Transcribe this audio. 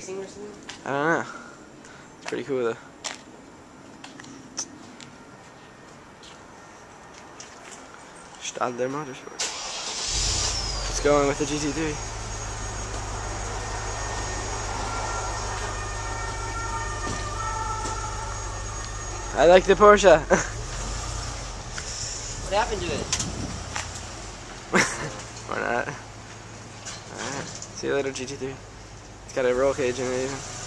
racing or something? I don't know. It's pretty cool though. Stadler Motorsport. It's going with the GT3. I like the Porsche. What happened to it? Or not. Alright. See you later, GT3. It's got a roll cage in it even.